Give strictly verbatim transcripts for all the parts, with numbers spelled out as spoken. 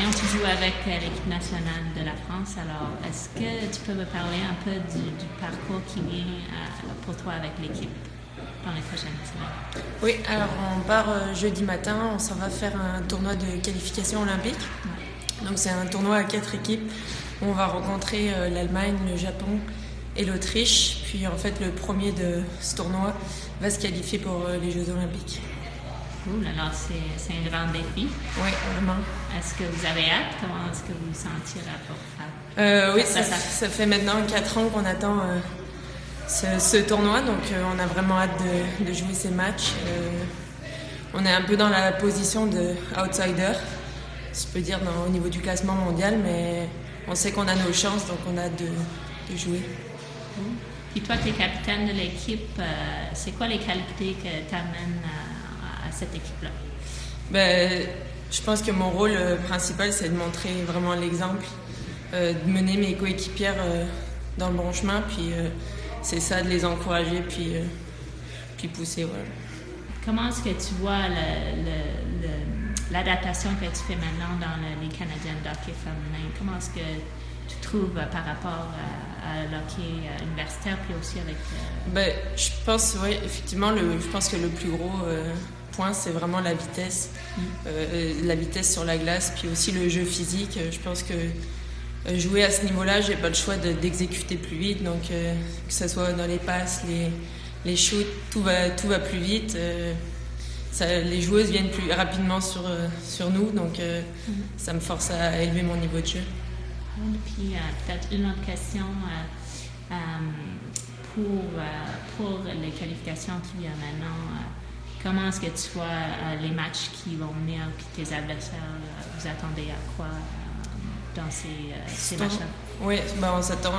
maintenant, tu joues avec l'équipe nationale de la France. Alors, est-ce que tu peux me parler un peu du, du parcours qui vient euh, pour toi avec l'équipe dans les prochaines semaines? Oui, alors on part euh, jeudi matin, on s'en va faire un tournoi de qualification olympique. Ouais. Donc c'est un tournoi à quatre équipes où on va rencontrer euh, l'Allemagne, le Japon et l'Autriche. Puis en fait, le premier de ce tournoi va se qualifier pour euh, les Jeux olympiques. Cool, alors c'est un grand défi. Oui, vraiment. Est-ce que vous avez hâte? Comment est-ce que vous vous sentez là pour faire? Euh, oui, ça, ça, ça fait maintenant quatre ans qu'on attend euh, ce, ce tournoi, donc euh, on a vraiment hâte de, de jouer ces matchs. Euh, on est un peu dans la position de outsider, je peux dire, dans, au niveau du classement mondial, mais on sait qu'on a nos chances, donc on a hâte de, de jouer. Cool. Puis toi, tu es capitaine de l'équipe. Euh, c'est quoi les qualités que tu amènes à, à cette équipe-là? Ben, je pense que mon rôle principal, c'est de montrer vraiment l'exemple, euh, de mener mes coéquipières euh, dans le bon chemin, puis euh, c'est ça, de les encourager, puis, euh, puis pousser. Ouais. Comment est-ce que tu vois l'adaptation que tu fais maintenant dans le, les Canadiennes d'hockey féminin? Comment est-ce que tu trouves euh, par rapport à, à l'hockey universitaire, puis aussi avec... Euh... Ben, je pense, oui, effectivement, le, je pense que le plus gros... Euh, c'est vraiment la vitesse, mmh. euh, la vitesse sur la glace, puis aussi le jeu physique. Je pense que euh, jouer à ce niveau-là, j'ai pas le choix d'exécuter de, plus vite, donc euh, que ce soit dans les passes, les, les shoots, tout va, tout va plus vite. Euh, ça, les joueuses viennent plus rapidement sur, euh, sur nous, donc euh, mmh. ça me force à élever mon niveau de jeu. Et puis euh, peut-être une autre question euh, euh, pour, euh, pour les qualifications qui viennent maintenant. Euh, Comment est-ce que tu vois euh, les matchs qui vont venir, puis tes adversaires, euh, vous attendez à quoi euh, dans ces, euh, ces matchs-là? Oui, ben on s'attend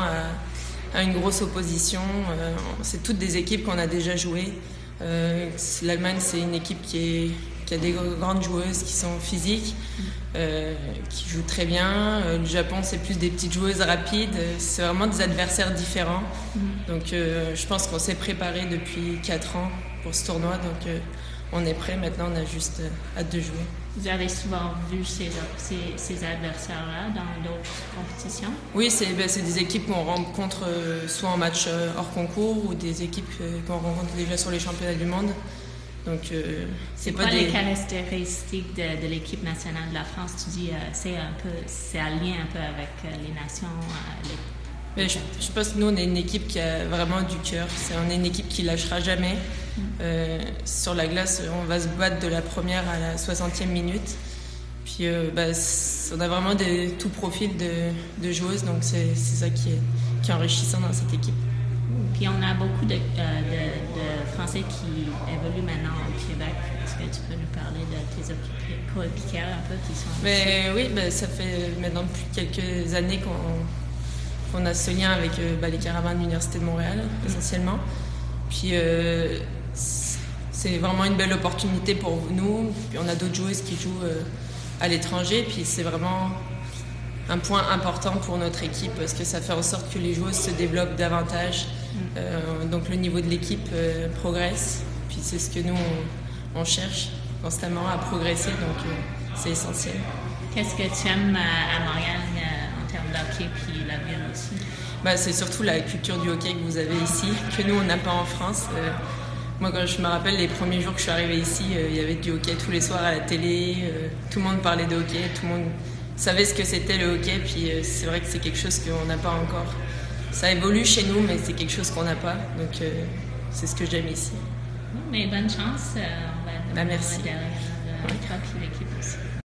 à, à une grosse opposition. Euh, c'est toutes des équipes qu'on a déjà jouées. Euh, L'Allemagne, c'est une équipe qui, est, qui a des grandes joueuses qui sont physiques, euh, qui jouent très bien. Euh, le Japon, c'est plus des petites joueuses rapides. C'est vraiment des adversaires différents. Mm. Donc euh, je pense qu'on s'est préparé depuis quatre ans pour ce tournoi, donc euh, on est prêt. Maintenant, on a juste euh, hâte de jouer. Vous avez souvent vu ces, ces, ces adversaires-là dans d'autres compétitions? Oui, c'est ben, des équipes qu'on rencontre euh, soit en match euh, hors concours ou des équipes euh, qu'on rencontre déjà sur les championnats du monde. Donc, euh, c'est quoi des... les caractéristiques de, de l'équipe nationale de la France? Tu dis euh, c'est un peu, c'est un lien un peu avec euh, les nations. Euh, les... Mais je, je pense que nous, on est une équipe qui a vraiment du cœur. On est une équipe qui lâchera jamais. Mm. Euh, sur la glace, on va se battre de la première à la soixantième minute. Puis, euh, bah, on a vraiment des, tout profil de, de joueuses, donc c'est ça qui est, qui est enrichissant dans cette équipe. Puis on a beaucoup de, euh, de, de Français qui évoluent maintenant au Québec. Est-ce que tu peux nous parler de tes coéquipières un peu qui sont... Mais, oui, bah, ça fait maintenant depuis quelques années qu'on... on a ce lien avec euh, bah, les Carabins de l'Université de Montréal, essentiellement. Puis euh, c'est vraiment une belle opportunité pour nous. Puis on a d'autres joueuses qui jouent euh, à l'étranger. Puis c'est vraiment un point important pour notre équipe parce que ça fait en sorte que les joueuses se développent davantage. Euh, donc le niveau de l'équipe euh, progresse. Puis c'est ce que nous, on, on cherche constamment à progresser. Donc euh, c'est essentiel. Qu'est-ce que tu aimes à, à Montréal euh, en termes d'hockey puis la ville aussi? Bah, c'est surtout la culture du hockey que vous avez ici, que nous on n'a pas en France. Euh, moi quand je me rappelle les premiers jours que je suis arrivée ici, euh, il y avait du hockey tous les soirs à la télé, euh, tout le monde parlait de hockey, tout le monde savait ce que c'était le hockey, puis euh, c'est vrai que c'est quelque chose qu'on n'a pas encore. Ça évolue chez nous, mais c'est quelque chose qu'on n'a pas, donc euh, c'est ce que j'aime ici. Mais bonne chance, euh, on va bah, merci. derrière euh, toi et l'équipe aussi.